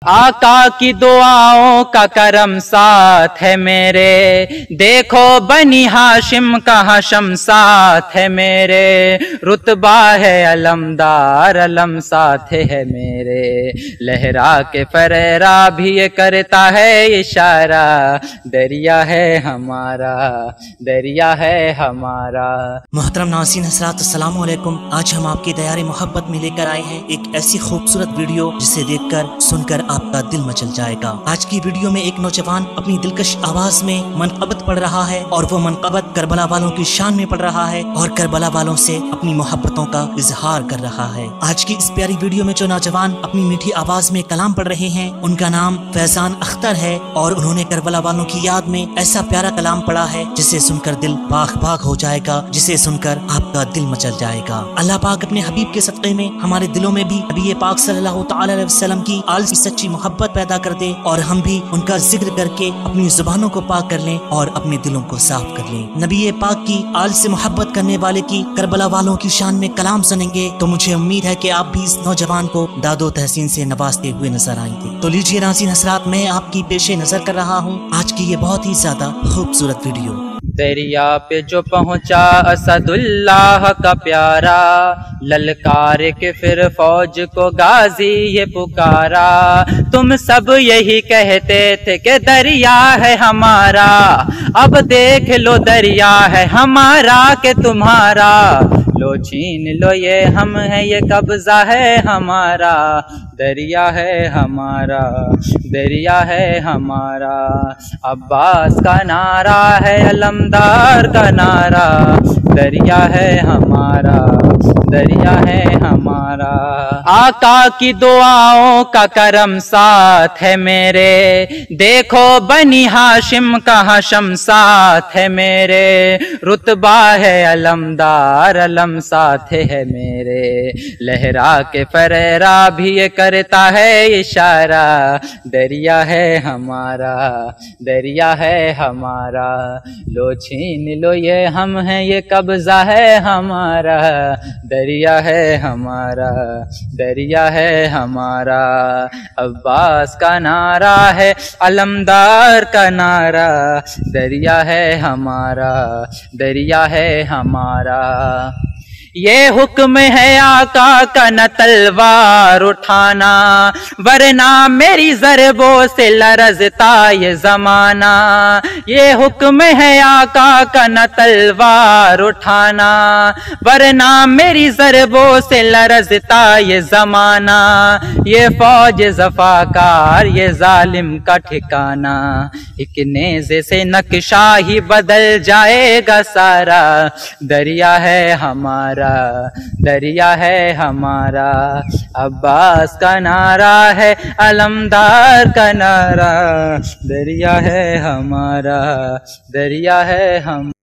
आका की दुआओं का करम साथ है मेरे, देखो बनी हाशिम का हशम साथ है मेरे, रुतबा है अलमदार अलम साथ है मेरे, लहरा के फरेरा भी ये करता है इशारा, दरिया है हमारा, दरिया है हमारा। मोहतरम नाज़रीन हज़रात अस्सलामु अलैकुम। आज हम आपकी दयारे मोहब्बत में लेकर आए हैं एक ऐसी खूबसूरत वीडियो जिसे देखकर सुनकर आपका दिल मचल जाएगा। आज की वीडियो में एक नौजवान अपनी दिलकश आवाज में मनक़बत पढ़ रहा है और वो मनक़बत करबला वालों की शान में पढ़ रहा है और करबला वालों से अपनी मोहब्बतों का इजहार कर रहा है। आज की इस प्यारी वीडियो में जो नौजवान अपनी मीठी आवाज में कलाम पढ़ रहे हैं उनका नाम फैजान अख्तर है और उन्होंने करबला वालों की याद में ऐसा प्यारा कलाम पढ़ा है जिसे सुनकर दिल बाग बाग हो जाएगा, जिसे सुनकर आपका दिल मचल जाएगा। अल्लाह पाक अपने हबीब के सदक़े में हमारे दिलों में भी नबी पाक सल्लल्लाहु तआला अलैहि वसल्लम की आल की सच्ची मोहब्बत पैदा कर दे और हम भी उनका जिक्र करके अपनी जुबानों को पाक कर लें और अपने दिलों को साफ कर लें। नबी पाक की आल से मोहब्बत करने वाले की करबला वालों की शान में कलाम सुनेंगे तो मुझे उम्मीद है कि आप भी इस नौजवान को दादो तहसीन से नवाजते हुए नजर आएंगे। तो लीजिए नाज़रीन हज़रात, मैं आपकी पेशे नजर कर रहा हूँ आज की ये बहुत ही ज्यादा खूबसूरत वीडियो। दरिया पे जो पहुंचा असदुल्लाह का प्यारा, ललकार के फिर फौज को गाजी ये पुकारा, तुम सब यही कहते थे कि दरिया है हमारा, अब देख लो दरिया है हमारा के तुम्हारा, लो छीन लो ये हम है ये कब्जा है हमारा, दरिया है हमारा, दरिया है हमारा। अब्बास का नारा है अलमदार का नारा, दरिया है हमारा, दरिया है हमारा। आका की दुआओं का करम साथ है मेरे, देखो बनी हाशिम का हशम साथ है मेरे, रुतबा है अलमदार अलम साथ है मेरे, लहरा के फरेरा भी ये करता है इशारा, दरिया है हमारा, दरिया है हमारा, लो छीन लो ये हम हैं ये कब्जा है हमारा, दरिया है हमारा, दरिया है हमारा। अब्बास का नारा है अलमदार का नारा, दरिया है हमारा, दरिया है हमारा। ये हुक्म है आका का न तलवार उठाना, वरना मेरी ज़रबों से लरज़ता ये ज़माना, ये हुक्म है आका का न तलवार उठाना, वरना मेरी ज़रबों से लरज़ता ये ज़माना, ये फौज ज़फ़ाकार ये ज़ालिम का ठिकाना, एक नेज़े से नक्शा ही बदल जाएगा सारा, दरिया है हमारा, दरिया है हमारा। अब्बास का नारा है अलमदार का नारा, दरिया है हमारा, दरिया है हम।